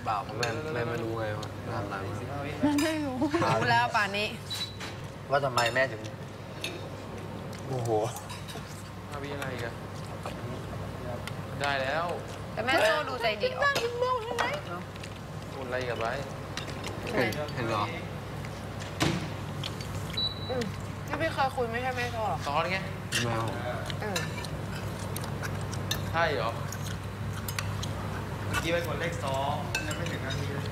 เปล่าแม่ไม่รู้ไงว่าทำอะไรแม่ไม่รู้แล้วป่านนี้ว่าทำไมแม่ถึงโอ้โหวิอะไรกันได้แล้วแต่แม่โจ้ดูใจดีออกพูดอะไรกับไว้เห็นเหรอที่พี่เคยคุยไม่ใช่แม่โจ้หรอซ้อนไงแมวใช่เหรอเมื่อกี้ไปกดเลข2ยังไม่ถึงนาทีเลย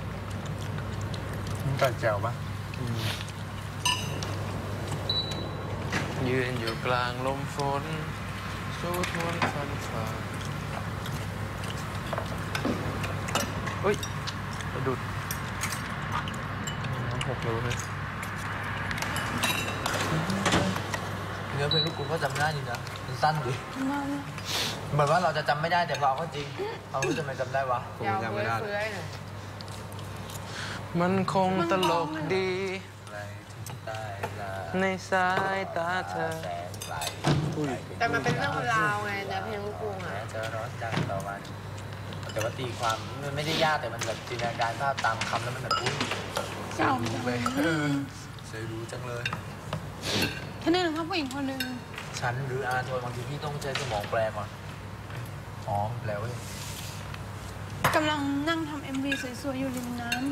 มึงกัดแจวปะยืนอยู่กลางลมฝนสูดมนต์ฟันฝ่าเฮ้ยกระดุดน้ำหกเลยเฮ้ยเนื้อเพลงลูกกูก็จำได้ดีนะมันสั้นดิเหมือนว่าเราจะจำไม่ได้แต่พอเอาเข้าจริงเรารู้จะไม่จำได้วะยาวเฟื้อยมันคงตลกดีในสายตาเธอแต่มันเป็นเรื่องราวไงแต่เพลงลูกกรุงอ่ะจะร้อนจังต่อวันแต่ว่าตีความมันไม่ได้ยากแต่มันแบบจินตนาการภาพตามคำแล้วมันแบบเก่าเลยเคยรู้จังเลยท่านนี่นะครับผู้หญิงคนหนึ่งฉันหรืออาโทนบางทีพี่ต้องใช้สมองแปลก่อนอ๋อแปลว่ากำลังนั่งทำMVสวยๆอยู่ริมน้ำ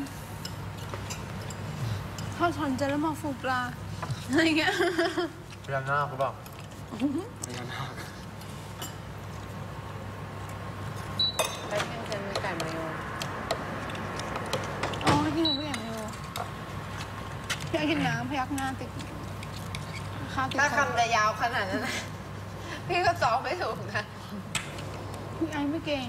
ทอดถอนใจแล้วมาฟูปลาอะไรเงี้ยพญานาคหรือเปล่าพญานาคไปกินเซนด์วิชไก่มาโยอ๋อกินเซนด์วิชไก่มาโยอยากกินน้ำพยักหน้าติดถ้าคำจะยาวขนาดนั้นพี่ก็ซ้อมไม่ถูกนะพี่ไอ้ไม่เก่ง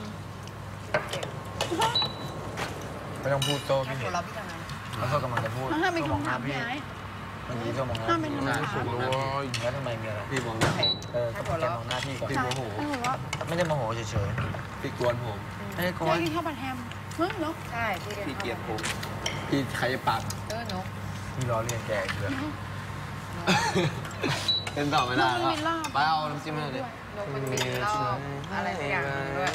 ไม่ต้องพูดโต้พี่เห็นแล้วก็กำลังจะพูดห้ามเป็นคำถามพี่ไอ้เมื่อกี้โต้มองหน้าห้ามเป็นคำถามแล้วทำไมมีอะไรพี่มองหน้าผมก็แกมองหน้าพี่ก่อนพี่โมโหไม่ได้โมโหเฉยๆพี่กวนผมไม่ได้กวนพี่กินข้าวผัดแฮมเฮ้ยนกใช่พี่เกลียดผมพี่ใครจะปากนกพี่ล้อเลียนแกเลยเป็นต่อไม่ได้แล้วไปเอาน้ำจิ้มให้หน่อยดินกมันมีรอบอะไรสักอย่างด้วย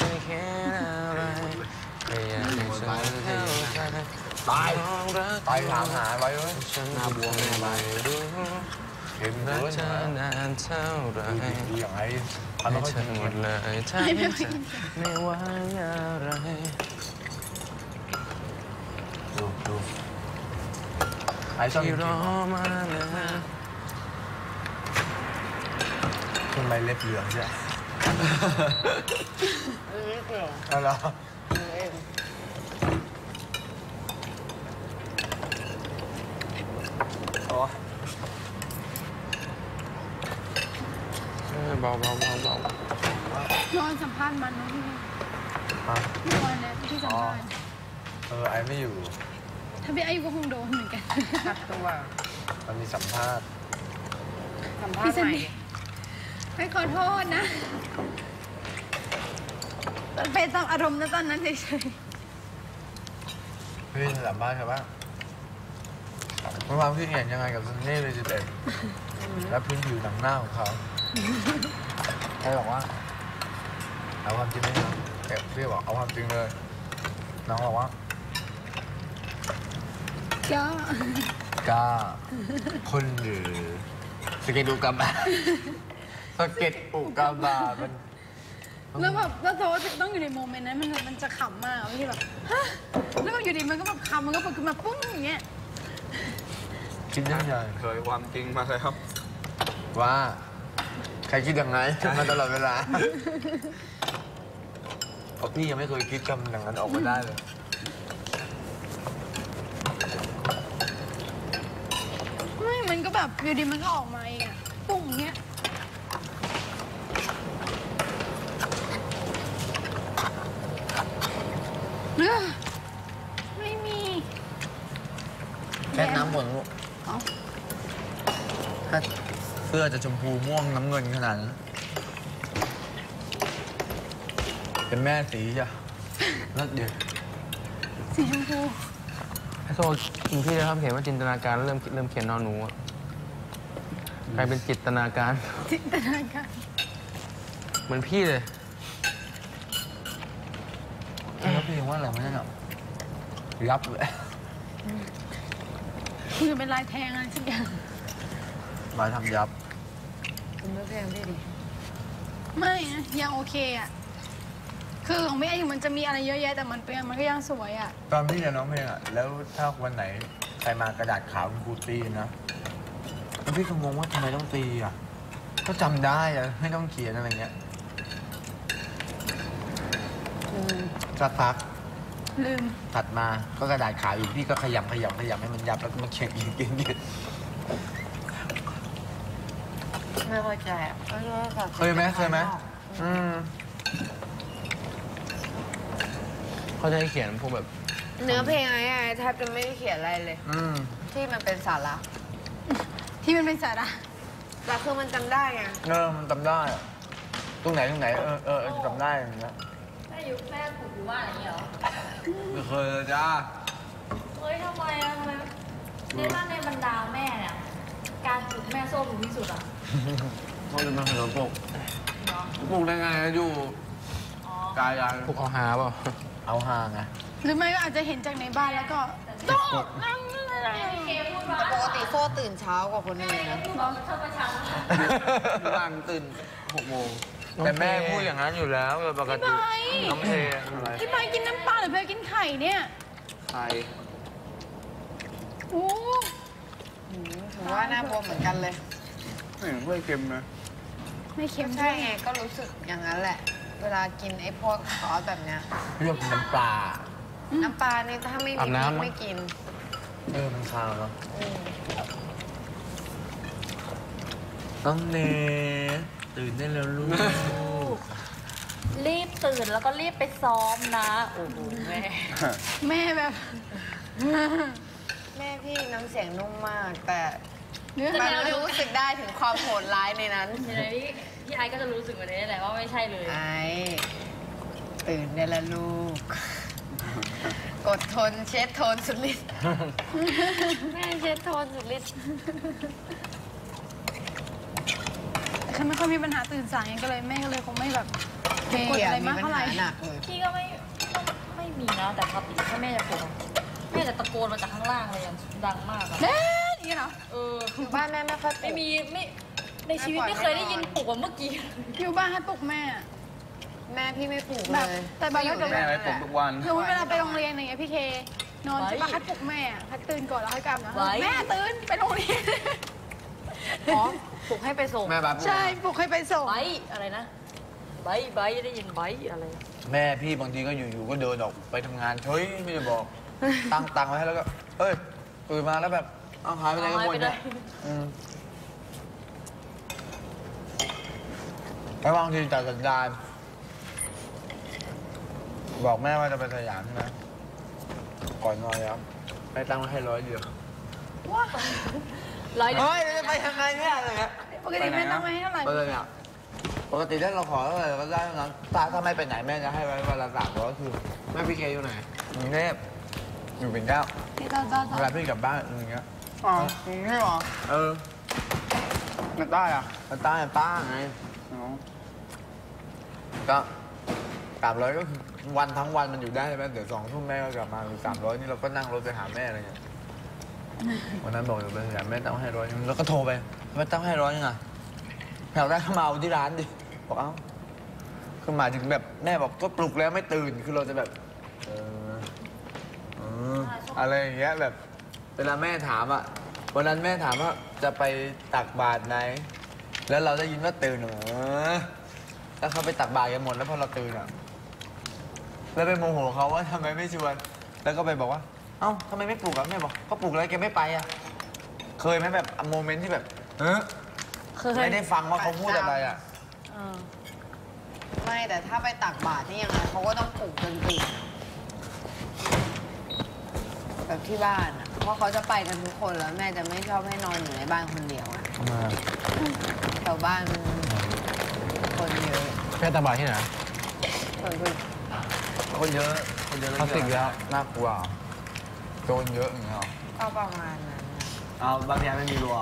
ตายถามหาไว้เว้ยหน้าบวมแน่ไปเห็นรักเธอนานเท่าไรอย่างไรให้เธอหมดเลยถ้าไม่ว่าอะไรดูไอ้ชอบที่รอมาแล้วทำไมเล็บเหลืองใช่เล็บเหลืองอะไรเบาๆนอนสัมภาษณ์มันนะพี่นอนเนี่ยที่สัมภาษณ์ไอ้ไม่อยู่ถ้าพี่ไอ้อยู่ก็คงโดนเหมือนกันตัดตัวมันมีสัมภาษณ์ใหม่ไม่ขอโทษนะเป็นตามอารมณ์นะตอนนั้นเฉยๆพี่สัมภาษณ์ครับว่าเมื่อวานพี่เห็นยังไงกับซันนี่เลย11และพื้นผิวหนังหน้าของเขาใครบอกว่าเอาความจริงไหมครับพี่บอกเอาความจริงเลยน้องบอกว่าก้าคนหรือสเก็ตอุกกาบาตสเก็ตอุกกาบาตมันแล้วแบบแล้วโทษต้องอยู่ในโมเมนต์นั้นมันจะขำมากพี่แบบฮะแล้วอยู่ดีมันก็แบบขำมันก็เปิดขึ้นมาปุ้งอย่างเงี้ยคิดยังไงเคยความจริงมาเลยครับว่าใครคิดยังไงมาตลอดเวลาเพราะพี่ยังไม่เคยคิดคำอย่างนั้นออกมาได้เลยไม่มันก็แบบอยู่ดีมันก็ออกมาเองอะปุ้งเงี้ยไม่มีแค่น้ำบ่นลูกถ้าเสื้อจะชมพูม่วงน้ำเงินขนาดนั้นเป็นแม่สีจ้ะแล้วเดี๋ยวสีชมพูไอ้โซ่คุณพี่นะครับเห็นว่าจินตนาการเริ่มเขียนนอนหนูกลายเป็นจินตนาการเหมือนพี่เลยแล้วพี่ว่าอะไรไม่ได้หรอยับเลยคุณจะเป็นลายแทงอะไรสักอย่างมาทำยับคุณไม่เพลงพี่ดิไม่นะยังโอเคอ่ะคือของพี่ไอ้มันจะมีอะไรเยอะแยะแต่มันก็ยังสวยอ่ะตอนพี่เรียนน้องเพลงอะแล้วถ้าวันไหนใครมากระดาษขาวคุณครูตีนะแล้วพี่ก็งงว่าทำไมต้องตีอะก็จำได้อะไม่ต้องเขียนอะไรเงี้ยสักพักลืมถัดมาก็กระดาษขาวอีกพี่ก็ขยำให้มันยับแล้วก็มาเขียนอีกไม่เข้าใจอ่ะเคยไหมอืมเขาจะให้เขียนพวกแบบเนื้อเพลงไอ้แทบจะไม่ได้เขียนอะไรเลยอืมที่มันเป็นสาระที่มันเป็นสาระแต่คือมันจำได้ไงมันจำได้อะตรงไหนจำได้อย่างเงี้ยแม่อยู่แม่ผูกอยู่บ้านอย่างนี้เหรอไม่เคยเลยจ้าเฮ้ยทำไมอะทำไมในบ้านในบรรดาแม่เนี่ย การผูกแม่โซ่ถูกที่สุดอ่ะเขาจะมาขนมปกเนาะปกได้ไงอยู่อ๋อกายยังพวกเอาหาเปล่าเอาห่างไงหรือไม่ก็อาจจะเห็นจากในบ้านแล้วก็โต๊ะนั่งอะไรพี่เคพูดว่าแต่ปกติโซ่ตื่นเช้ากว่าคนอื่นนะพูดบอกชอบประชันบ้านตื่น6 โมงแต่แม่พูดอย่างนั้นอยู่แล้วโดยปกติน้องเพอะไรพี่ใบกินน้ำปลาหรือพี่กินไข่เนี่ยใครโอ้ถือว่าหน้าบวมเหมือนกันเลยไม่เห็นไม่เค็มนะไม่เค็มใช่ไงก็รู้สึกอย่างนั้นแหละ เวลากินไอ้พวกซอสแบบเนี้ยเรียกน้ำปลาน้ำปลานี่ถ้าไม่มีพริกไม่กินมันคาวเนาะอืมน้องเนตื่นได้แล้วลูกรีบตื่นแล้วก็รีบไปซ้อมนะ โอ้โหแม่แม่แบบแม่พี่น้ำเสียงนุ่มมาก แต่เนื้อมันหารู้สึกได้ถึงความโหดร้ายในนั้นทีไหนพี่ไอซ์ก็จะรู้สึกแบบนี้แหละว่าไม่ใช่เลยไอ้ตื่นได้แล้วลูก กดทนเช็ดโทนสุดฤทธิ์แม่เช็ดโทนสุดฤทธิ์คือไม่ค่อยมีปัญหาตื่นสายไงก็เลยแม่ก็เลยคงไม่แบบพี่กดอะไรมีมากปัญเท่าไหหาร่หนักเลยพี่ก็ไม่มีนะ แต่ปกติถ้าแม่จะปลุกอะแม่จะตะโกนมาจากข้างล่างเลยอย่างดังมากอะเด้อย่างนี้เหรอเอออยู่บ้านแม่ไม่ค่อยปลุไม่กมีไม่ในชีวิตไม่เคยได้ยินปลุกว่าเมื่อกี้อยู่บ้านให้ปลุกแม่แม่พี่ไม่ปลุกแบเลบยแต่บางทีก็แม่ไว้ปลุกทุกวันคือเวลาไปโรงเรียนอย่างเงี้ยพี่เคนอนใช่ปะให้ปลุกแม่ให้ตื่นก่อนแล้วให้กลับนะแม่ตื่นไปโรงเรียนอ๋อปลุกให้ไปส่งแม่บับใช่ปลุกให้ไปส่งไบท์อะไรนะไบท์ได้ยินไบท์อะไรแม่พี่บางทีก็อยู่ๆก็เดินออกไปทำงานเฮ้ยไม่ได้บอก ตั้งตังไว้ให้แล้วก็เอ้ยตื่นมาแล้วแบบเอาหายไปไหนกันหมดเนี่ยแล้วบางทีจัดสันดานบอกแม่ว่าจะไปสยามใช่ไหมก่อนนอนแล้วไปตั้งไว้ให้100 เดียวร้อยเฮ้ยจะไปยังไงเนี่ยอะไรเงี้ยปกติแม่ต้องไม่ให้เท่าไหร่ไปเลยเนี่ยปกติถ้าเราขอเท่าไหร่เราก็ได้เท่านั้นถ้าไม่ไปไหนแม่จะให้ไว้วันละ300คือแม่พี่เคอยู่ไหนกรุงเทพอยู่เป็นเก้าที่ต่อเวลาพี่กลับบ้านอย่างเงี้ยอ๋อกรุงเทพเหรอเออมันได้อ่ะมันใต้ป้าไงอ๋อก็300ก็คือวันทั้งวันมันอยู่ได้ใช่ไหมเดี๋ยว2 ทุ่มแม่ก็กลับมา300นี่เราก็นั่งรถไปหาแม่อะไรเงี้ยวันนั้นบอกอยู่เป็นอย่างแม่ตั้งให้100แล้วก็โทรไปแม่ตั้งให้100ยังไงแถวได้ก็มาเอาที่ร้านดิบอกเอ้าคือหมายถึงแบบแม่บอกก็ปลุกแล้วไม่ตื่นคือเราจะแบบเอออะไรอย่างเงี้ยแบบเวลาแม่ถามอ่ะวันนั้นแม่ถามว่าจะไปตักบาตรไหน แล้วเราได้ยินว่าตื่นแล้วเขาไปตักบาตรกันหมดแล้วพอเราตื่นอ่ะแล้วไปโมโหเขาว่าทำไมไม่ชวนแล้วก็ไปบอกว่า เอ้าทำไมไม่ปลุกอ่ะแม่บอกก็ปลุกแล้วแกไม่ไปอ่ะเคยไหมแบบโมเมนต์ที่แบบไม่ได้ฟังว่าเขาพูดอะไรอ่ะไม่แต่ถ้าไปตักบาตรนี่ยังไงเขาก็ต้องปลุกจนตื่นแบบที่บ้านอ่ะเพราะเขาจะไปกันทุกคนแล้วแม่จะไม่ชอบให้นอนอยู่ในบ้านคนเดียวอ่ะแถวบ้านมันคนเยอะแม่ตาบาดที่ไหนคนคือคนเยอะคนเยอะเขาติดแล้วน่ากลัวโจรเยอะอย่างเงี้ยหรอก็ประมาณนั้นน่ะเอาบางทีไม่มีรัว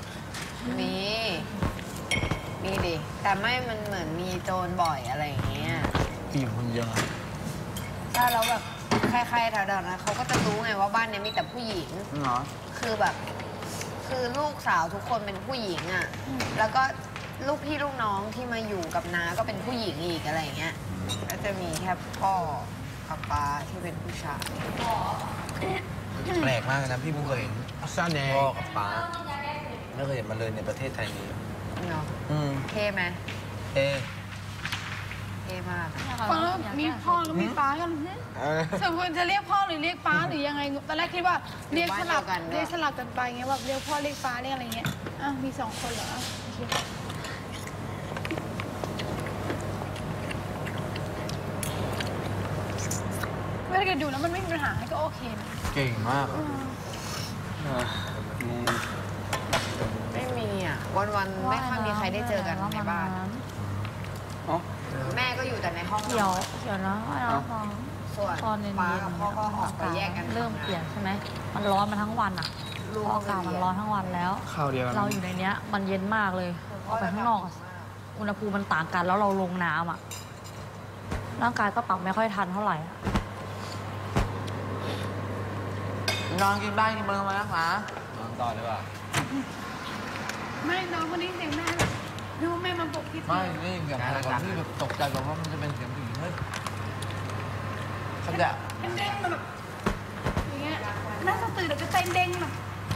มีดิแต่ไม่มันเหมือนมีโจรบ่อยอะไรอย่างเงี้ยผู้หญิงคนเยอะถ้าเราแบบขใครๆแถวๆนั้นเขาก็จะรู้ไงว่าบ้านเนี้ยมีแต่ผู้หญิงเหรอคือแบบ คือลูกสาวทุกคนเป็นผู้หญิงอ่ะ แล้วก็ลูกพี่ลูกน้องที่มาอยู่กับน้าก็เป็นผู้หญิงอีกอะไรอย่างเงี้ย ก็จะมีแค่พ่อกับป้าที่เป็นผู้ชายแปลกมากเลยนะพี่เพิ่งเคยเห็นซาแดงพ่อกับป้าไม่เคยเห็นมาเลยในประเทศไทยนี้เนาะอืมเท่ไหมเอ๊ะเท่มากฟังแล้วมีพ่อแล้วก็มีป้ากันสมควรจะเรียกพ่อหรือเรียกป้าหรือยังไงตอนแรกคิดว่าเรียกสลับกันไปเงี้ยแบบเรียกพ่อเรียกป้าเรียกอะไรเงี้ยอ้าวมี2 คนเหรอโอเคเวลาแกดูแล้วมันไม่มีปัญหาให้ก็โอเคนะเก่งมากไม่มีอ่ะ วันๆไม่ค่อยมีใครได้เจอกันในบ้าน แม่ก็อยู่แต่ในห้องนเดี๋ยวอนเดี๋ยวนะว่าเราฟังส่วนตอนเย็นป้าๆกับพ่อก็ออกไปแยกกันเริ่มเปลี่ยนใช่ไหมมันร้อนมาทั้งวันอ่ะลูกพออากาศมันร้อนทั้งวันแล้วข้าวเดียวกันเราอยู่ในเนี้ย มันเย็นมากเลยออกไปข้างนอกอะอุณหภูมิมันต่างกันแล้วเราลงน้ำอ่ะร่างกายก็ปรับไม่ค่อยทันเท่าไหร่อะนอนกินบ้านกินเมืองมาแล้วหานอนต่อเลยว่ะไม่น้องคนนี้เสียงแม่แบบนึกว่าแม่มาปลุกพี่ไม่นี่อย่างไรก่อนที่แบบตกใจก่อนว่ามันจะเป็นเสียงผู้หญิงเฮ้ยเขาจะเด้งมาแบบอย่างเงี้ยน่าจะตื่นแล้วก็ใจเด้งแบบ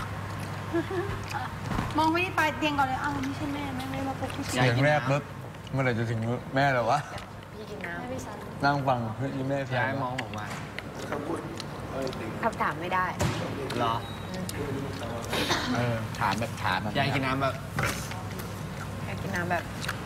มองไปที่ปลายเตียงก่อนเลยอ้าวไม่ใช่แม่ไม่มาปลุกพี่เสียงแรกปุ๊บเมื่อไหร่จะถึงแม่แล้ววะพี่กินน้นั่งฟังเฮ้ยแม่ย้ายมองผมมาำคำถามไม่ได้เหรอถามแบบยายกินน้ำแบบแค่กินน้ำแบบ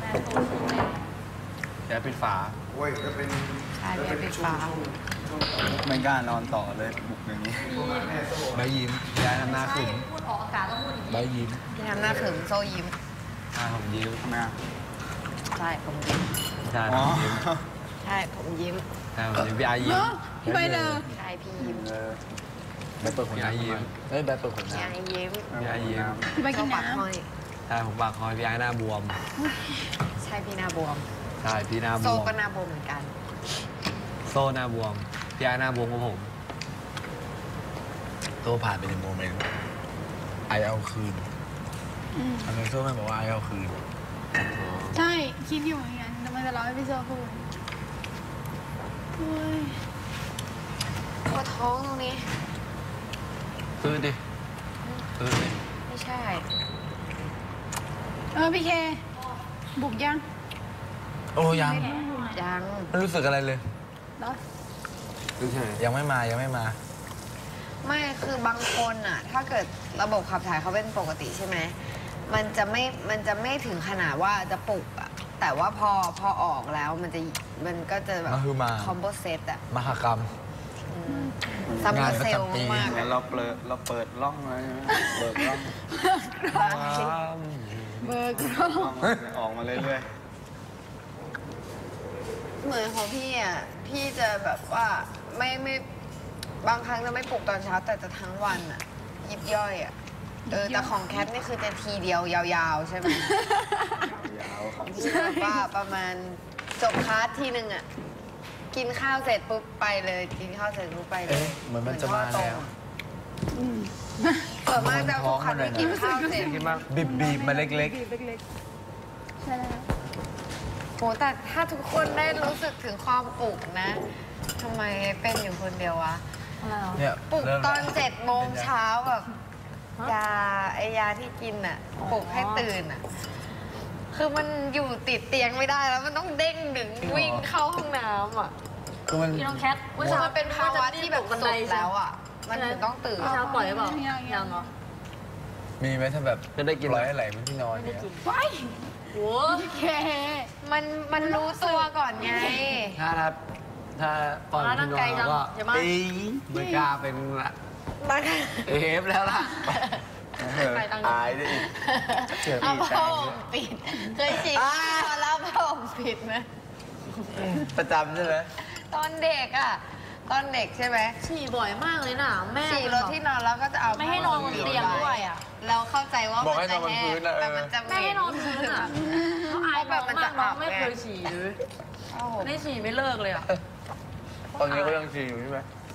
ยายปิดฝาโอ้ยก็เป็นชายเบียร์ปิดฝาไม่กล้านอนต่อเลยบุกอย่างนี้ใบยิ้มยายทำหน้าขึ้นพูดออกอากาศต้องพูดอย่างนี้ใบยิ้มพี่น้ำหน้าขึงโซ่ยิ้มผมยิ้มทำไมใช่ผมยิ้มใช่ผมยิ้มใช่ผมยิ้มใช่ผมยิ้มพี่อายิ้มเนาะพี่ใบเลยใช่พี่ยิ้มใบเปิดขนน้ำยิ้มเฮ้ยใบเปิดขนพี่น้ไอยิ้มำพี่อายิ้มพี่ใบโซ่กินปากน้ำห้อยใช่ผมปากคอยพี่อาหน้าบวมใช่พี่หน้าบวมใช่พี่หน้าบโซ่วมก็หน้าบวมเหมือนกันโซ่หน้าบวมพี่อาหน้าบวมกับผมโซ่ผ่านไปในโมเมนต์ไอเอาคืนอันนี้โซ่แม่บอกว่าไอเอาคืนใช่คิดอยู่อย่างนั้นทำไมจะเล่าให้พี่โซพูดโอ้ยปวดท้องตรงนี้ตื่นดิตื่นดิไม่ใช่พี่เคบุกยังโอ้ยังยังไม่รู้สึกอะไรเลยแล้วยังไม่มายังไม่มาไม่คือบางคนอ่ะ ถ้าเกิดระบบขับถ่ายเขาเป็นปกติใช่ไหมมันจะไม่ถึงขนาดว่าจะปลุกอ่ะแต่ว่าพอออกแล้วมันก็จะแบบมาคือมาคอมโบเซตอ่ะมหกรรมซัมเมงาอน ร์ประเซลจำปีมากเลยเราเปิดร่องไว้ใช่ไหมเปิดร่องเบอร์กรองออกมาเรื่อยเหมือนของพี่อ่ะพี่จะแบบว่าไม่บางครั้งจะไม่ปลุกตอนเช้าแต่จะทั้งวันอ่ะยิบย่อยอ่ะแต่ของแคทนี่คือจะทีเดียวยาวๆใช่ไหมๆ ยาวของพี่แบบว่าประมาณจบคลาสทีนึงอ่ะกินข้าวเสร็จปุ๊บไปเลย กินข้าวเสร็จปุ๊บไปเลยเอ๊ะเหมือนมันจะมาแล้วเปิดมากจะทุกครั้งที่กินข้าวเสร็จคิดว่าบีบมาเล็กเล็กๆใช่แล้วโหแต่ถ้าทุกคนได้รู้สึกถึงความปลุกนะทำไมเป็นอยู่คนเดียววะอะไรเหรอๆ เนี่ยปลุกเริ่มตอน7 โมงเช้าแบบยาที่กินอ่ะปลุกให้ตื่นอ่ะ คือมันอยู่ติดเตียงไม่ได้แล้วมันต้องเด้งดึงวิ่งเข้าห้องน้ำอ่ะคือมันพี่น้องแคทมันเป็นภาวะที่แบบสุดแล้วอ่ะ มันถึงต้องตื่นเมื่อเช้าปล่อยหรือเปล่ายังเหรอมีไหมถ้าแบบจะได้กินปล่อยให้ไหลบนที่นอนไม่ได้เนี่ยกินไปโอ้พี่เคมันรู้ตัวก่อนไงถ้าปล่อยที่นอนแล้วก็อย่ามาไม่กล้าเป็นละเอฟแล้วล่ะไปตังค์อายได้อีกเอาผ้าห่มปิด เคยฉีดแล้วผ้าห่มปิดไหมประจำใช่ไหมตอนเด็กอ่ะ ตอนเด็กใช่ไหมฉี่บ่อยมากเลยนะแม่ฉี่รถที่นอนแล้วก็จะเอาไม่ให้นอนบนเตียงด้วยอ่ะเราเข้าใจว่าบอกมัให้นนจะอนบนแห้พื้งนนะแต่มันจะเหไม่ให้นอนพื้นอ่ะเขาอายน้องมากน้องไม่เคยฉี่เลยโอ้โหไม่ได้ฉี่ไม่เลิกเลยอ่ะตอนนี้ก็ยังฉี่อยู่ใช่ไหม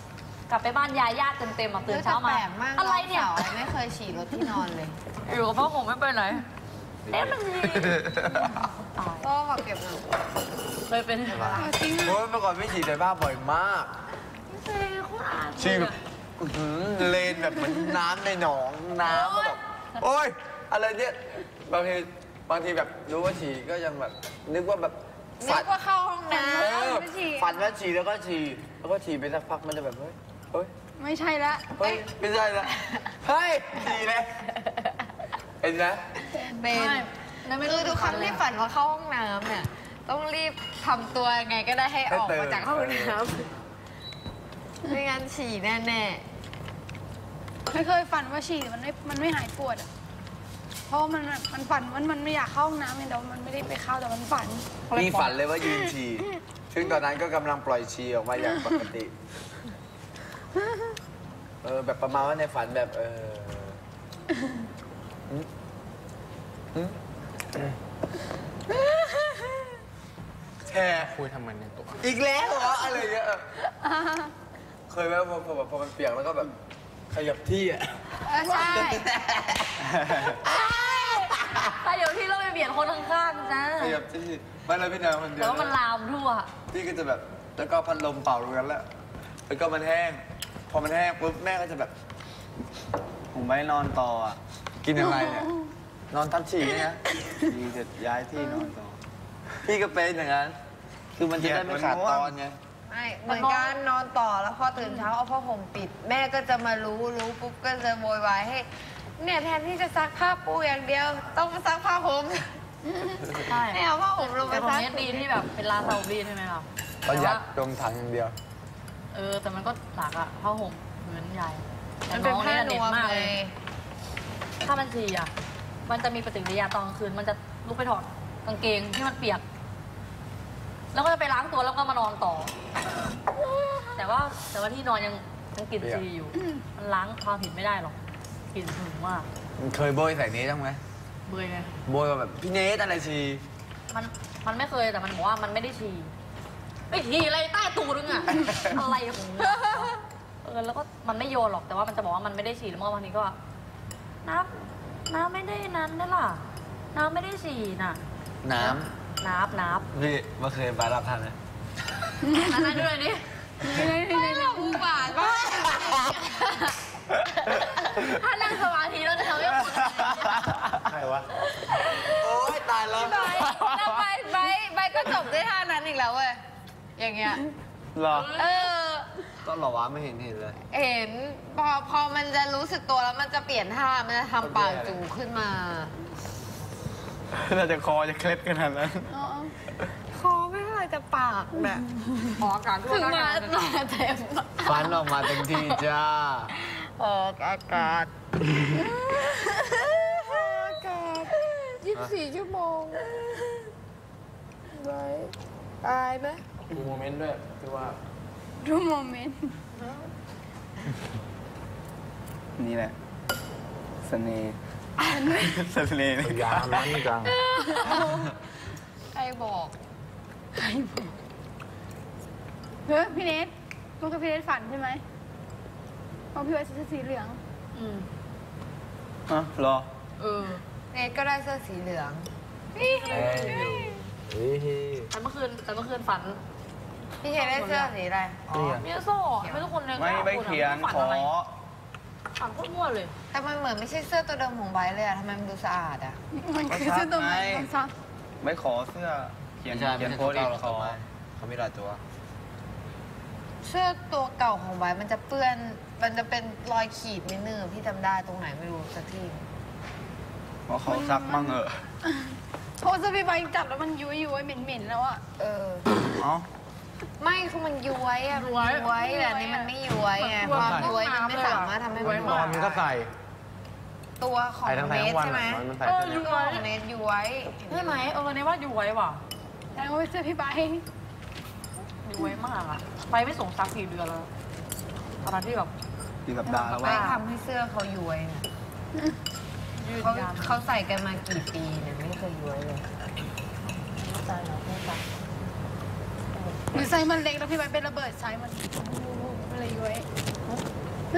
กลับไปบ้านยายญาติเต็มๆอ่ะตื่นเช้ามาแปลกมากอะไรเนี่ยน้องสาวไม่เคยฉี่รถที่นอนเลยอยู่กับพ่อผมไม่ไปไหนเอ๊ะมันมีตายก็ขอเก็บหน่อยเคยเป็นจริงโอ้ยเมื่อก่อนไม่ฉีดในบ้านบ่อยมากเคยโคตรอาฉีดแบบอื้อหือเลนแบบเหมือนน้ำในหนองน้ำแบบโอ๊ยอะไรเนี่ยบางทีแบบรู้ว่าฉี่ก็ยังแบบนึกว่าแบบนึกว่าเข้าห้องน้เออฝันว่าฉี่แล้วก็ฉี่ไปสักพักมันจะแบบเฮ้ยไม่ใช่ละเฮ้ยไม่ใช่ละเฮ้ยฉี่เลยเห็นไหมำเป็นคือทุกครั้งที่ฝันว่าเข้าห้องน้ำเนี่ยต้องรีบทำตัวยังไงก็ได้ให้ออกมาจากห้องน้ำไม่งั้นฉี่แน่ไม่เคยฝันว่าฉี่แต่มันไม่หายปวดอ่ะเพราะมันฝันว่ามันไม่อยากเข้าห้องน้ำเนี่ยแต่ว่ามันไม่ได้ไปเข้าแต่มันฝันพี่ฝันเลยว่ายืนฉี่ซึ่งตอนนั้นก็กำลังปล่อยฉี่ออกมาอย่างปกติแบบประมาณว่าในฝันแบบแช่คุยทำมันในตัวอีกแล้วเหรออะไรเงี้ยเคยไหมพอมันเปียกแล้วก็แบบขยับที่อ่ะใช่ถ้าเดี๋ยวพี่เราไปเบียดคนข้างๆนะขยับที่ไม่เลยพี่นายคนเดียวแล้วมันลามทั่วพี่ก็จะแบบแล้วก็พัดลมเป่าตรงนั้นแล้วก็มันแห้งพอมันแห้งปุ๊บแม่ก็จะแบบผมไม่นอนต่ออ่ะกินยังไงเนี่ยนอนทับฉี่เนี่ยดีเสร็จย้ายที่นอนต่อพี่ก็เป็นอย่างนั้นคือมันจะได้ไม่ขาดตอนไงไม่เหมือนกันนอนต่อแล้วพอตื่นเช้าเอาผ้าห่มปิด แม่ก็จะมารู้ปุ๊บก็จะโวยวายให้เนี่ยแทนที่จะซักผ้าปูอย่างเดียว ต้องมาซักผ้าห่มใช่ไม่เอาผ้าห่มลงไปแต่ผมซักเนี้ยดีที่แบบเป็นลาซาอุดีใช่ไหมครับประหยัดแต่ว่าตรงถังอย่างเดียวแต่มันก็หนักอะผ้าห่มเหมือนใหญ่มันเป็นผ้าเด็นดวมมากเลเลยยถ้ามันฉี่อะมันจะมีปฏิกิริยาตอนกลางคืน มันจะลุกไปถอดกางเกงที่มันเปียก แล้วก็จะไปล้างตัวแล้วก็มานอนต่อ แต่ว่าที่นอนยังกลิ่นฉี่อยู่ มันล้างความผิดไม่ได้หรอกกลิ่นถึงมากเคยโบยใส่เนสบ้างไหมเบื่อไงโบยแบบพี่เนสอะไรฉี่มันไม่เคยแต่มันบอกว่ามันไม่ได้ฉี่ไม่ฉี่อะไรใต้ตูดนึงอะ อะไรของมึงแล้วก็มันไม่โยนหรอกแต่ว่ามันจะบอกว่ามันไม่ได้ฉี่แล้วเมื่อวันนี้ก็น้ำไม่ได้นั้นได้ล่ะน้ำไม่ได้ฉี่น่ะน้นับำพี่เมื่อคืนไปรับทันเลยอันนั้นด้วยนี่อุบาทมากถ้านั่งสมาธิเราจะทำให้หมดใครวะ โอ๊ยตายแล้วแล้วใบก็จบด้วยท่านั้นอีกแล้วเว้ยอย่างเงี้ยหรอก็หรอวะไม่เห็นเลยเห็นพอมันจะรู้สึกตัวแล้วมันจะเปลี่ยนท่ามันจะทำปากจูขึ้นมาเราจะคอจะเคล็ดขนาดนั้นคอไม่เท่าไหร่แต่ปากแบบออกอากาศถึงมาเต็มฟันออกมาเต็มที่จ้าออกอากาศ24 ชั่วโมงไว้ตายไหมดูโมเมนต์ด้วยคือว่าดูโมเมนต์นี่แหละเสน่ห์เสน่ห์ในยาการมันจังใครบอกพี่เนทลูกกับพี่เนทฝันใช่ไหมเพราะพี่ไว้เสื้อสีเหลืองอ่ะรอเนทก็ได้เสื้อสีเหลืองแต่เมื่อคืนฝันพี่เคได้เสื้อสีอะไรมีโซ่ไม่ทุกคนเลยไม่เขียนขอฝันโคตรมั่วเลยแต่มันเหมือนไม่ใช่เสื้อตัวเดิมของไบร์ทเลยอะทำไมมันดูสะอาดอะมันคือเสื้อตัวใหม่ไงของซักไม่ขอเสื้อ เขียนไม่ใช่เขีไม่ยนใช่โพตัวสต์อีเก่าก หรอกขอเขามีหลายตัวเสื้อตัวเก่าของไบร์ทมันจะเปื้อน มันจะเป็นรอยขีดนิดนึงอะพี่จำได้ตรงไหนไม่รู้สักทีเพราะเขาซักมั่งเหอะเพราะว่าเสื้อพี่ใบจับแล้วมันยุ้ยเหม็นๆแล้วอะเออเอ้าไม่คือมันย้วยอะมันย้วยแต่อันนี้มันไม่ย้วยไงความย้วยมันไม่สามารถทำให้มันนอนมันก็ใส่ตัวของใส่ทั้งเนทั้ทงวันใช่ไหมอะมันใส่เออเสื้อย้วยของเนทย้วยใช่ไหมในว่าอยู่ไว้ว่ะแต่ว่าเป็นเสื้อพี่ใบอยู่ไว้มากอะไปไม่ส่งซัก4 เดือนแล้วตอนนั้นที่แบบกี่สัปดาห์แล้วไม่วะทำให้เสื้อเขาย้วยเนี่ยยืดเขายาวเขาใส่กันมากี่ปีเนี่ยไม่เคยย้วยเลยใจเหรอไม่ใจหรือไซส์มันเล็กแล้วพี่ใบเป็นระเบิดไซส์มันเลยยุ้ย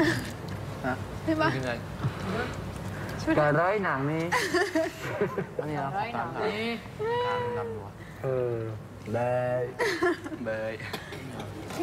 พี่บ้าจริงเลยแต่ร้อยหนังนี่อันนี้เราร้อยหนังนี่การดำหัวเบยเบยเค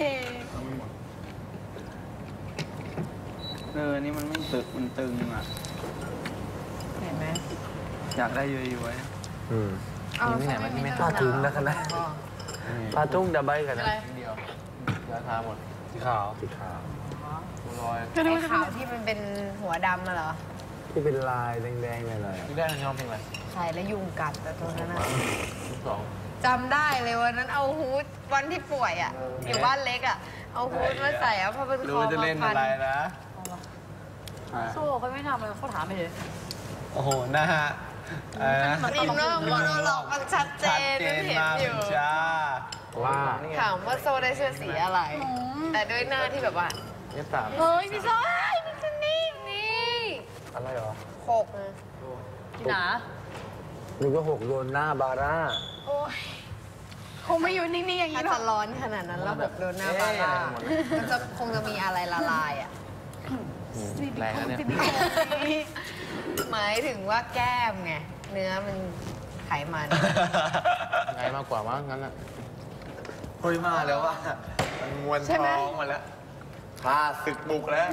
นี่มันไม่ตึกมันตึงอ่ะเห็นไหมอยากได้เยอะๆไว้เอานี่ไหนมันไม่ผ้าถุงแล้วกันนะผ้าตุ้งดับใบกันอะนะไรเดียวราคาหมดสีขาวสีขาวตัวลอยไอ้ขาวที่มันเป็นหัวดำอะเหรอที่เป็นลายแดงๆหน่อยที่ได้มันยอมเพลงอะไรใส่แล้วยุงกัดแต่ตัวนั้นอะสองจำได้เลยวันนั้นเอาฮูดวันที่ป่วยอะอยู่บ้านเล็กอะเอาฮูดมาใส่เอาผ้าพันครู้อจะมาเล่นพัอะไรนะโซ่เขาไม่ทำเลยเขาถามไปเลยโอ้โหหน้าอะไรนะอินเนอร์โมโนโลกมันชัดเจชัดนเจนเห็นมากอยู่จ้าว่าถามว่าโซได้เสื้อสีอะไร แต่ด้วยหน้าที่แบบว่า F3 เฮ้ยพี่โซ่พี่ซันนี่นี่อะไรหรอหกที่หนานึกว่าหกโดนหน้าบาร่าโอ้ยคงไม่อยู่นิ่งๆอย่างถ้านี้หรจะอกร้อนขนาดนั้นแล้วหกโดนหน้าบาร่ามันจะคงจะมีอะไรละลายอ่ะแรงนะเนี่ยหมายถึงว่าแก้มไง เนื้อมันไขมันไงมากกว่ามั้งงั้นอ่ะเฮ้ยมาแล้วว่ะมันมวนท้องมาแล้วข้าศึกบุกแล้ว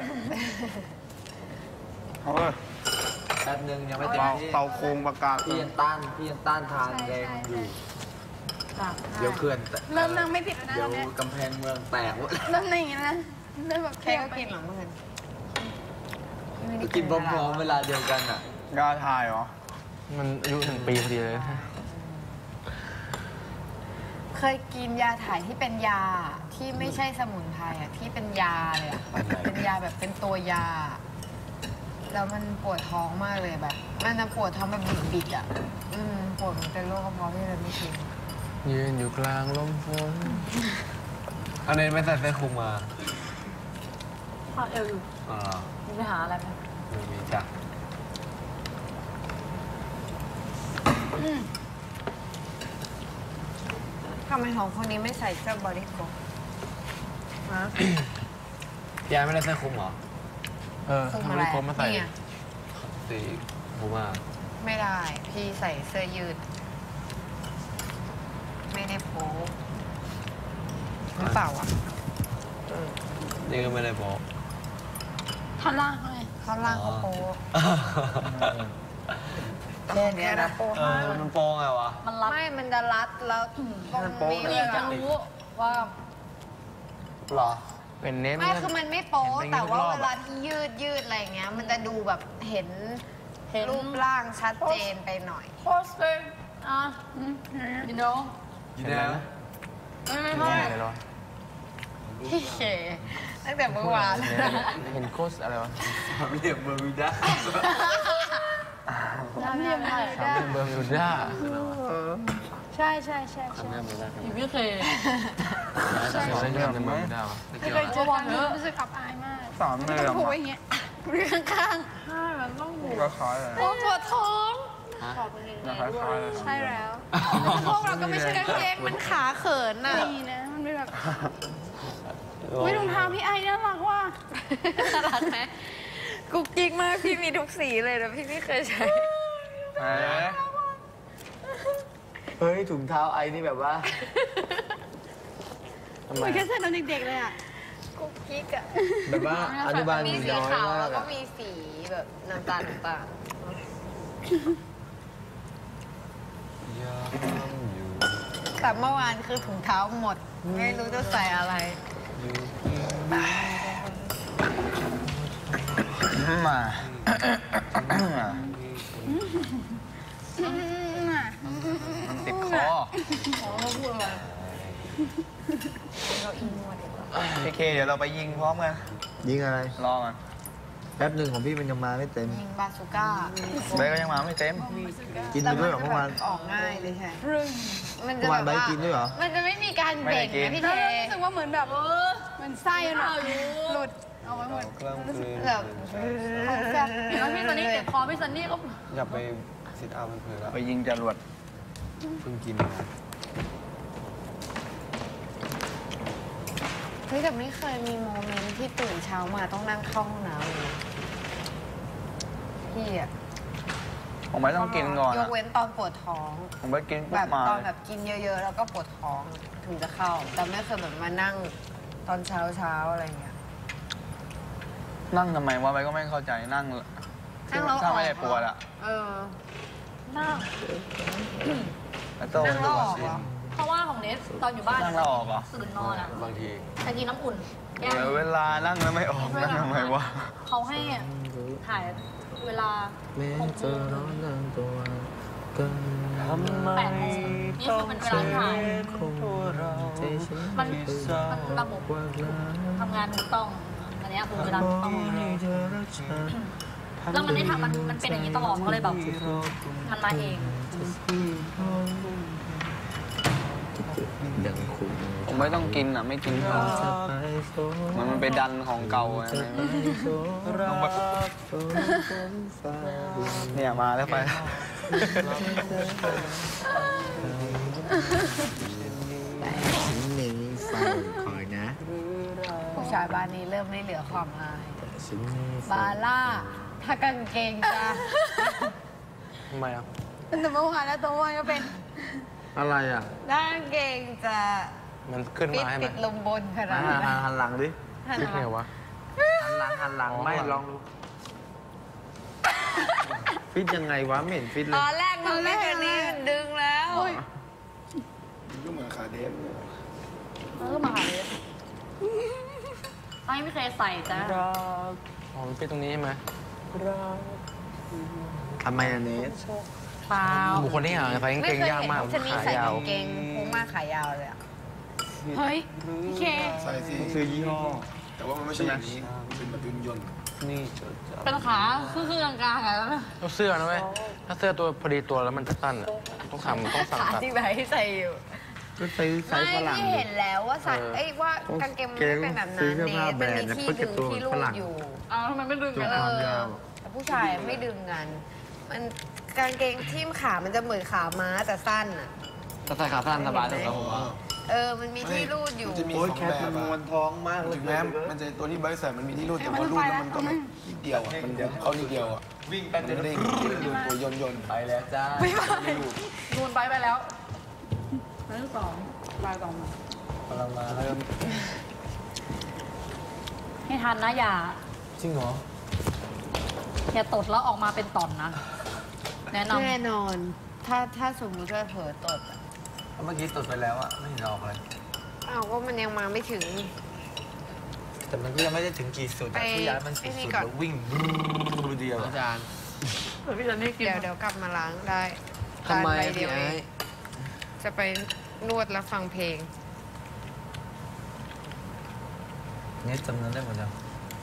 เอาเว้ยแป๊บนึงยังไม่เต็มที่เป่าโคงประกาศพี่ยังต้านทานแรงอยู่ เดี๋ยวเขื่อนเริ่มนั่งไม่ผิดแล้วนะเดี๋ตยอวนเนี้ยกำแพงเมืองแตกหมดเริ่มในอย่างนี้นะเริ่มแบบแค่ก็กินเหรอเมื่อคืนกินพร้อมๆเวลาเดียวกันอ่ะยาทายเหรอมันอายุ1 ปีพอดีเลยเคยกินยาถ่ายที่เป็นยาที่ไม่ใช่สมุนไพรอ่ะที่เป็นยาเลยอ่ะเป็นยาแบบเป็นตัวยา แล้วมันปวดท้องมากเลยแบบ มันจะปวดท้องแบบบิดๆอ่ะปวดมันเป็นโรคกระเพาะที่เลยไม่กินยืนอยู่กลางลมฝนอันนี้ไม่ใส่เสื้อคลุมมาภาพเอวอยู่อ๋อมีไปหาอะไรไหมไม่มีจ้ะทำไมของคนนี้ไม่ใส่เสื้อบอดี้โค้ทฮะยายไม่ได้เสื้อคลุมเหรอคุมทำอะไรไมโคมมาใส่นี่ไงสีผมว่าไม่ได้ พี่ใส่เสื้อยืด ไม่ได้โป๊หรือเปล่าอ่ะนี่ก็ไม่ได้บอกท่อนล่างไงข้างล่างเขาโป๊แค่นี้นะมันโป้งไงวะมันรัดไม่ มันจะรัดแล้วตรงมันโป๊ะนี้เลนี่ยจะรู้ว่าหรอเป็นเน้นไม่คือมันไม่โป๊เห็นเป็นแต่ว่าทุกรอบเวลาที่ยืดอะไรเงี้ย มันจะดูแบบเห็นเห็นรูปร่างชัดเจนไปหน่อยโพสต์เลยอ่ะ you know ยินดีนะไม่เห็นไม่แน่เลยเหรอพี่เคตั้งแต่เมื่อวานเห็นโคสอะไรวะสามเหลี่ยมเบอร์มิวด้าน้ำเรียมได้สามเหลี่ยมเบอร์มิวด้าใช่ใช่ใช่สามใช่เหลี่ยมเบอร์มิวด้าอีกไม่เคยสามเหลี่ยมเบอร์มิวด้าวะไม่เคยเจอกันรู้สึกอับอายมากสามไม่เลยต้องเหรพูดอไว้อย่างเงี้ยเรื่องข้างมันต้องหูก็คล้ายเลยๆโอ้ปวดท้องขอบคุณเองคล้ายๆเลยใช่แล้วพวกเราก็ไม่ใช่กางเกงมันขาเขินน่ะนี่นะมันเป็นแบบวิรองเท้าพี่ไอ้น่ารักว่ะน่ารักไหมกุ๊กกิ๊กมาก พี่มีทุกสีเลยแต่พี่ไม่เคยใช้เฮ้ยถุงเท้าไอ้นี่แบบว่าทำเหไมมือนแค่ใส่ตอนเด็กๆเลยอ่ะกุ๊กกิ๊กอะแบบว่าอนุบาลมีมีสีน้อยขาวมาแล้กวก็อะมีสีแบบน้ำตาลต่าง แต่เมื่อวานคือถุงเท้าหมด ไม่รู้จะใส่อะไรมา มันติดคอพี่เคเดี๋ยวเราไปยิงพร้อมกันยิงอะไรรอกันแป๊บหนึ่งของพี่มันยังมาไม่เต็มยิงบาซูก้าเบย์ก็ยังมาไม่เต็มกินไปด้วยเหรอเมื่อวานออกง่ายเลยใช่มันเมื่จะอแบวานบใบว่ากินด้วยเหรอมันจะไม่มีการเบ่งนะพี่เทรู้สึกว่าเหมือนแบบเหมือนไส้มันแบบหลุดเอาไว้หมดเครื่องคืนแบบเห็นว่าพี่ซันนี่เจ็บคอพี่ซันนี่ก็อย่าไปซิทอัพมันเพื่อแล้วไปยิงจรวดเพิ่งกินมาเฮ้ยแต่ไม่เคยมีโมเมนต์ที่ตื่นเช้ามาต้องนั่งเข้าห้องน้ำเลยพี่อะผมไม่ต้องกินก่อนยกเว้นตอนปวดท้องผมไปกินแบบมาตอนแบบกินเยอะๆ แล้วก็ปวดท้องถึงจะเข้า แต่ไม่เคยแบบมานั่งตอนเช้าอะไรเงี้ยนั่งทำไมวะไปก็ไม่เข้าใจนั่งนั่งแล้วถ้าไม่ได้ปวดอะเออนั่งแล้วโต้นั่งแล้วออกเหรอเพราะว่าของเนสตอนอยู่บ้านนั่งแล้วออกเหรอตื่นนอนอ่ะบางทีจะกินน้ำอุ่นแก้เดี๋ยวเวลานั่งแล้วไม่ออกนั่งทำไมวะเขาให้ถ่ายเวลาแม้ 6 จะโมร้อง นทั้งตัวก็ 8 โมงนี่คือเป็นเวลาถ่ายคงใจฉันมันระบบว่าแล้วทำงานถูกต้อง อันเนี้ยคือเวลาถูกต้องของมันให้เธอรักฉันแล้วมันได้ทำมันเป็นอย่างนี้ตลอดมันก็เลยแบบมันมาเองยังคงผมไม่ต้องกินอ่ะไม่กินข้าวจะไปโซมันไปดันของเก่าอะไรจะไปโซรักโซนฟ้าดินเนี่ยมาแล้วไปฉันมีไฟคอยนะผู้ชายบ้านนี้เริ่มไม่เหลือความอายแต่ฉันมีไฟบาร่า ถ้ากางเกงจะทำไมอ่ะแต่เมื่อวานแล้วตัววันก็เป็นอะไรอ่ะถ้ากางเกงจะมันขึ้นปิดมาให้ไหมติดลมบนขนาดหันั้นนหลังดิฟิตไงวะหันหลังไม่ลองดูฟิตยังไงวะไม่เห็นฟิตเลตยอนแรกมันไม่เป็นนี้มันดึงแล้วก็เหมือนขาเดฟมาหาเลยไม่เคยใส่จ้ะอ๋อมันฟิตตรงนี้ใช่ไหมทำไมอันนี้เปล่าบุคคลที่หาไฟกางไม่เกงเคยยากเห็นมากชนีขาใส่ยากาว งเกงพุงมากขายาวเลยอะเฮ้ยพี่เคใส่สิซื้อยี่ห้อแต่ว่ามันไม่ใช่อย่างนี้มันเป็นแบบยนต์นี่จดจเป็นขาคือกลางๆอะแล้วต้องเสื้อนะเว้ย ถ้าเสื้อตัวพอดีตัวแล้วมันจะสั้นอ่ะ ต้องสั่งขาตัดที่ไหนใส่อยู่ก็ซื้อไซไม่ส์ฝรั่งที่เห็นแล้วว่าใส่เออเอ้ยว่ากางเกงมันไม่เป็นแบบซื้นั้อน เสื้อผ้าเนสมันมีแบรนด์ที่นะดึงเพื่อที่รูฝดรั่งอยู่อ้าวทำไมไม่ดึงตัวกันความยาวแต่ผู้ชายไม่ดึงกัน มันกางเกงที่ขามันจะเหมือนขาม้าแต่สั้นอ่ะจะใส่ขาสั้นสบายเลยครับผมว่าเออ มันมีที่รูดอยู่มันจะมีโอ้ยสองแคแบทมันบมวนอะท้องมากเลยถึงแม้มันจะตัวที่ไบร์ทใส่มันมีที่รูดแต่ว่ารูดแล้วมันก็แบบนิดเดียวอ่ะมันเดี๋ยวเข้านิดเดียวอ่ะวิ่งไปมันเด้งยืนตัวยนต์ไปแล้วจ้านูนไปแล้วนั่น2ลาย2มากำลังมาเริ่มให้ทันนะอย่าจริงเหรออย่าตดแล้วออกมาเป็นต่อนนะ แนะนแน่นอน ถ้าสมมติว่าเผลอตดอะเมื่อกี้ตดไปแล้วอ่ะไม่เห็นออกเลยอ้าวก็มันยังมาไม่ถึงแต่มันก็ยังไม่ได้ถึงกี่สุดไปอะที่ย้ายมันสุไอ้นี่ดๆก่อนแล้ววิ่งรูเดียวอาจารย์ำพี่จะนี่กินเดี๋ยวกลับมาล้างได้ทำไมใบอะเดีพี่ยวเอไอ้งจะไปนวดแล้วฟังเพลงเนี่ยจำนั้นได้หมดแล้ว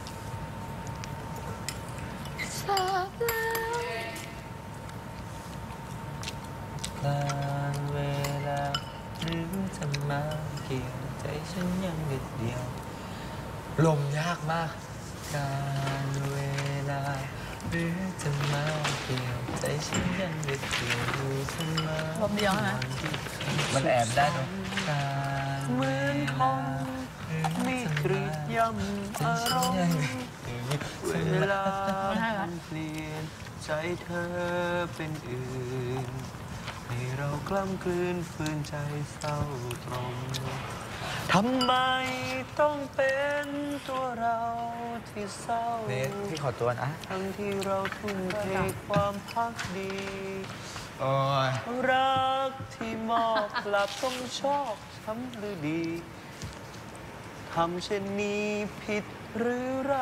การเวลาหรือจะมาเกี่ยวใจฉันยังเด็ดเดียว ลมยากมาก การเวลาหรือจะมาเกี่ยวใจฉันยังเด็ดเดียวอยู่เสมอลมเดียวใช่ไหมมันแอบได้เนอะการเหมือนคงมีกรีดย่ำอารมณ์เวลามันเปลี่ยนใจเธอเป็นอื่น ให้เรากล้ำกลืนฝืนใจเศร้าตรมทำไมต้องเป็นตัวเราที่เศร้าพี่ขอตัวนะทั้งที่เราทุ่มเทความพักดีโอ้ยรักที่มอบกลับต้องชอบช้ำหรือดี ทำเช่นนี้ผิดหรือไร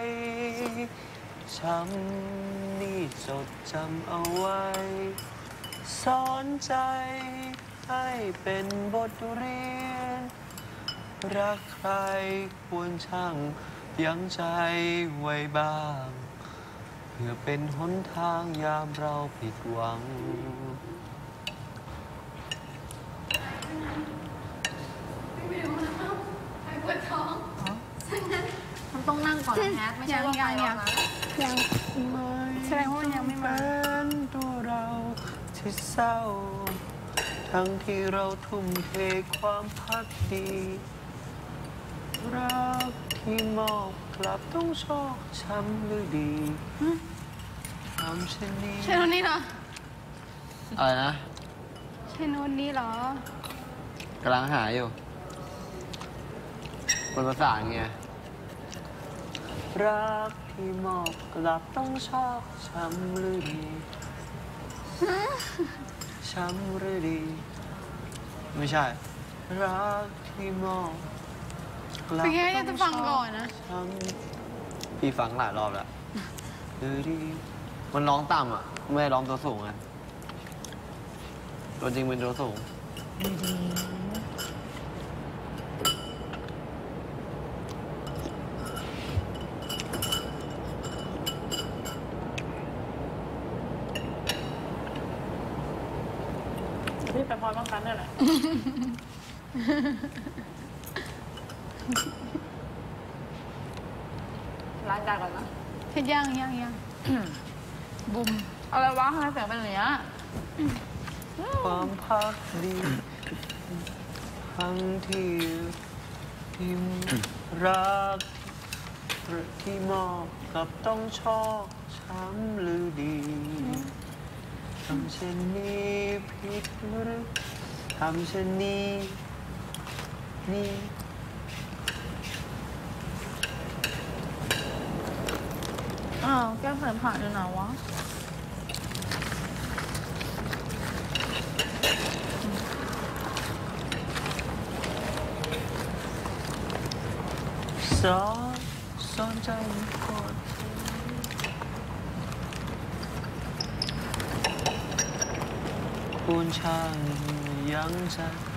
ช้ำนี่จดจำเอาไว้ สอนใจให้เป็นบทเรียน รักใครควรช่างยั้งใจไว้บ้าง เพื่อเป็นหนทางยามเราผิดหวังมันต้องนั่งก่อนนะแฮทไม่ใช่ว่าไปแล้วนะยังแสดงว่ามันยังไม่มาเป็นตัวเราที่เศร้า ทั้งที่เราทุ่มเทความพักดี ทรักที่มอบกลับต้องชอกช้ำหรือดีทำเช่นนี้ใช่โน้นนี่เหรออะไรนะใช่โน้นนี่เหรอกำลังหาอยู่คนภาษาไงรักที่มอบกลับต้องชอกช้ำหรือดีช้ำหรือดี ไม่ใช่ รักที่มอบกลับเป็นไงอยากจะฟังก่อนนะช้ำพี่ฟังหลายรอบแล้วหรือดีมันร้องต่ำอ่ะ ไม่ได้ร้องตัวสูงไงตัวจริงเป็นตัวสูงพี่ไปพร้อมกันได้แหละ ล้างจานก่อนนะเห็นยังบุมอะไรวะทำไมเสียงเป็นอย่างนี้ยความพักดีทั้งที่พิมรักที่มอบกับต้องชอกช้ำหรือดีทำเช่นนี้ผิดหรือทำเช่นนี้นี่อ้าวแก้มเสริมผ่านอยู่ไหนวะสอนใจกดคุณช่างยังจะ